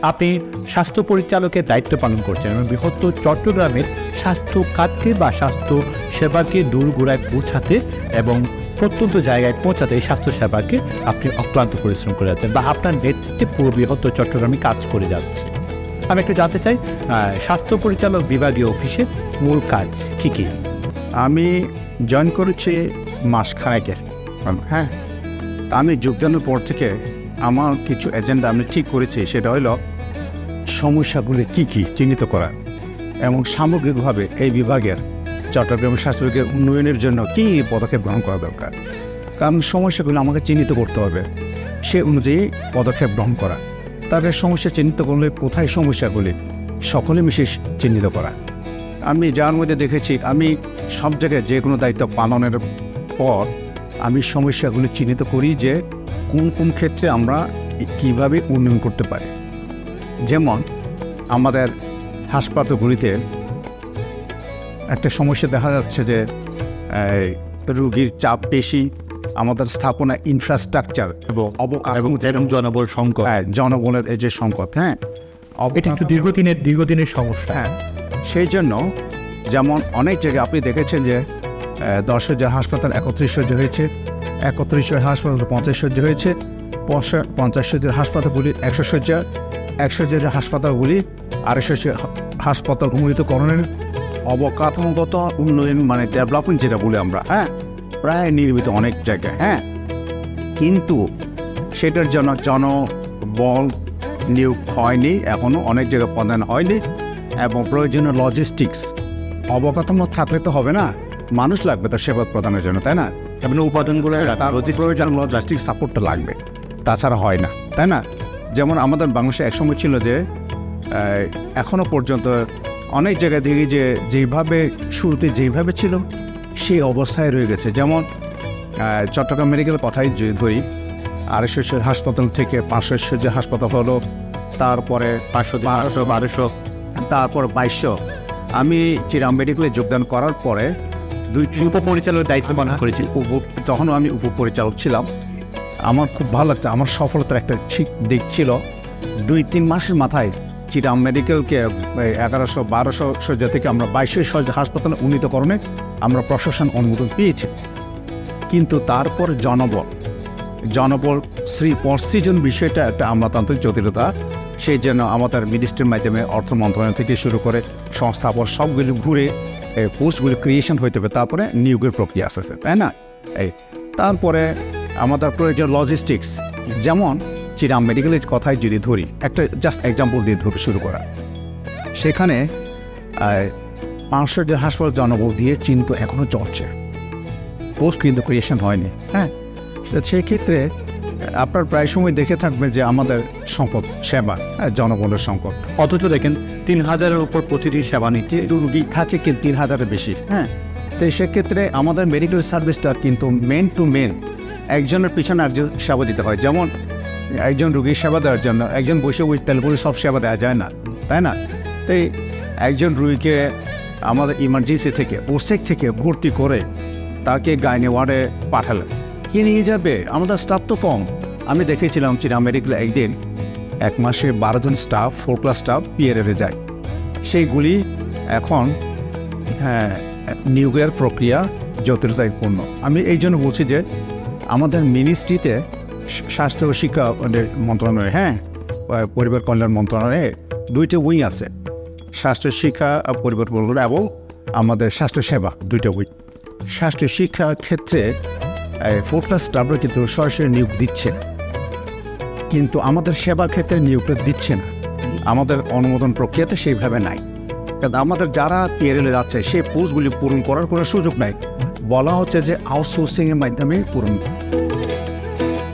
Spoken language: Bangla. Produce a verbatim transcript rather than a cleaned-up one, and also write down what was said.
আপনি স্বাস্থ্য পরিচালকের দায়িত্ব পালন করছেন এবং বৃহত্তর চট্টগ্রামের স্বাস্থ্য খাতকে বা স্বাস্থ্য সেবাকে দূরগোড়ায় পৌঁছাতে এবং প্রত্যন্ত জায়গায় পৌঁছাতে এই স্বাস্থ্য সেবাকে আপনি অক্লান্ত পরিশ্রম করে যাচ্ছেন বা আপনার নেতৃত্বে পুরো বৃহত্তর চট্টগ্রামে কাজ করে যাচ্ছে। আমি একটু জানতে চাই স্বাস্থ্য পরিচালক বিভাগীয় অফিসের মূল কাজ কী কী? আমি জয়েন করেছি মাসখানেকের। হ্যাঁ, আমি যোগদানের পর থেকে আমার কিছু এজেন্ডা আমি ঠিক করেছি, সেটা হলো সমস্যাগুলি কী কী চিহ্নিত করা এবং সামগ্রিকভাবে এই বিভাগের চট্টগ্রামের স্বাস্থ্য বিভাগের উন্নয়নের জন্য কী পদক্ষেপ গ্রহণ করা দরকার। কারণ সমস্যাগুলো আমাকে চিহ্নিত করতে হবে, সে অনুযায়ী পদক্ষেপ গ্রহণ করা। তাদের সমস্যা চিহ্নিত করলে কোথায় সমস্যাগুলি সকলে মিশে চিহ্নিত করা। আমি যার মধ্যে দেখেছি, আমি সব জায়গায় যে কোনো দায়িত্ব পালনের পর আমি সমস্যাগুলি চিহ্নিত করি যে কোন কোন ক্ষেত্রে আমরা কীভাবে উন্নয়ন করতে পারি। যেমন আমাদের হাসপাতালগুলিতে একটা সমস্যা দেখা যাচ্ছে যে রোগীর চাপ বেশি, আমাদের স্থাপনা ইনফ্রাস্ট্রাকচার এবং এবং জনবল সংকট, হ্যাঁ জনবলের এই যে সংকট, হ্যাঁ এটা একটু দীর্ঘদিনের দীর্ঘদিনের সমস্যা। হ্যাঁ, সেই জন্য যেমন অনেক জায়গায় আপনি দেখেছেন যে দশ হাজার হাসপাতাল একত্রিশ শয্যা হয়েছে, একত্রিশ হাসপাতাল পঞ্চাশ শয্যা হয়েছে, পঞ্চাশ শয্যার হাসপাতালগুলি একশো শয্যা, একশো শয্যার হাসপাতালগুলি আড়াইশো হাসপাতাল উন্নীতকরণের অবকাঠামোগত উন্নয়ন মানে ডেভেলপমেন্ট যেটা বলি আমরা, হ্যাঁ প্রায় নির্মিত অনেক জায়গায়। হ্যাঁ, কিন্তু সেটার জন্য জনবল নিয়োগ হয়নি, এখনও অনেক জায়গায় প্রদান হয়নি এবং প্রয়োজনীয় লজিস্টিক্স অবকাঠামো থাকলে তো হবে না, মানুষ লাগবে তার সেবা প্রদানের জন্য, তাই না? এবং উপাদানগুলো তার অতি প্রয়োজন লজিস্টিক সাপোর্টটা লাগবে, তাছাড়া হয় না, তাই না? যেমন আমাদের বাংলাদেশে একসময় ছিল যে এখনও পর্যন্ত অনেক জায়গায় দেখি যে যেইভাবে শুরুতে যেইভাবে ছিল সেই অবস্থায় রয়ে গেছে। যেমন চট্টগ্রাম মেডিকেল কথাই ধরি, আড়াইশো হাসপাতাল থেকে পাঁচশো শয্যা হাসপাতাল হলো, তারপরে পাঁচশো বারোশো বারোশো তারপর বাইশশো। আমি চিরাম মেডিকেলে যোগদান করার পরে দুই উপপরিচালকের দায়িত্ব পালন করেছি, তখনও আমি উপপরিচালক ছিলাম। আমার খুব ভালো লাগছে, আমার সফলতার একটা ঠিক দিক ছিল, দুই তিন মাসের মাথায় চিরাম মেডিকেলকে এগারোশো বারোশো শয্যা থেকে আমরা বাইশশো শয্যা হাসপাতালে উন্নীতকরণে আমরা প্রশাসন অনুমোদন পেয়েছি। কিন্তু তারপর জনবল জনবল শ্রী পরসিজন বিষয়টা একটা আমলাতান্ত্রিক জটিলতা, সেই জন্য আমাদের মিনিস্ট্রির মাধ্যমে অর্থ মন্ত্রণালয় থেকে শুরু করে সংস্থাপন সবগুলি ঘুরে পোস্টগুলি ক্রিয়েশন হইতে হবে, তারপরে নিয়োগের প্রক্রিয়া আসতেছে, তাই না? এই তারপরে আমাদের প্রয়োজন লজিস্টিক্স। যেমন চিরাম মেডিকেলের কথাই যদি ধরি, একটা জাস্ট এক্সাম্পল দিয়ে ধরে শুরু করা, সেখানে পাঁচশো যে হাসপাতাল জনবল দিয়ে চিহ্নিত এখনও চলছে, পোস্ট কিন্তু ক্রিয়েশন হয়নি। হ্যাঁ, সেই ক্ষেত্রে আপনার প্রায় সময় দেখে থাকবেন যে আমাদের সম্পদ সেবা, হ্যাঁ জনবলের সংকট, অথচ দেখেন তিন হাজারের উপর প্রতিটি সেবা নিতে রুগী থাকে কিন্তু তিন হাজারের বেশি। হ্যাঁ, তো সেক্ষেত্রে আমাদের মেডিকেল সার্ভিসটা কিন্তু মেন টু মেন একজনের পিছনে একজন সেবা দিতে হয়। যেমন একজন রুগীর সেবা দেওয়ার জন্য একজন বসে বসে তেলপুরে সব সেবা দেওয়া যায় না, তাই না? তাই একজন রুগীকে আমাদের ইমার্জেন্সি থেকে ওসেক থেকে ভর্তি করে তাকে গাইনি ওয়ার্ডে পাঠালেন, কে নিয়ে যাবে? আমাদের স্টাফ তো কম। আমি দেখেছিলাম চিরাম মেডিকেলে একদিন এক মাসে বারো জন স্টাফ, ফোর ক্লাস স্টাফ পিয়ারে যায়। সেইগুলি এখন হ্যাঁ নিয়োগের প্রক্রিয়া জটিলতাপূর্ণ। আমি এই জন্য বলছি যে আমাদের মিনিস্ট্রিতে স্বাস্থ্য ও শিক্ষা মন্ত্রণালয়, হ্যাঁ পরিবার কল্যাণ মন্ত্রণালয়ে দুইটা উইং আছে, স্বাস্থ্য শিক্ষা পরিবার কল্যাণ এবং আমাদের স্বাস্থ্য সেবা দুইটা উইং। স্বাস্থ্য শিক্ষার ক্ষেত্রে ফোর ক্লাস স্টাফরা কিন্তু সরাসরি নিয়োগ দিচ্ছে, কিন্তু আমাদের সেবার ক্ষেত্রে নিয়োগটা দিচ্ছে না, আমাদের অনুমোদন প্রক্রিয়াতে সেইভাবে নাই। কারণ আমাদের যারা পিএরএলে যাচ্ছে সেই পোস্টগুলি পূরণ করার কোনো সুযোগ নাই, বলা হচ্ছে যে আউটসোর্সিংয়ের মাধ্যমে পূরণ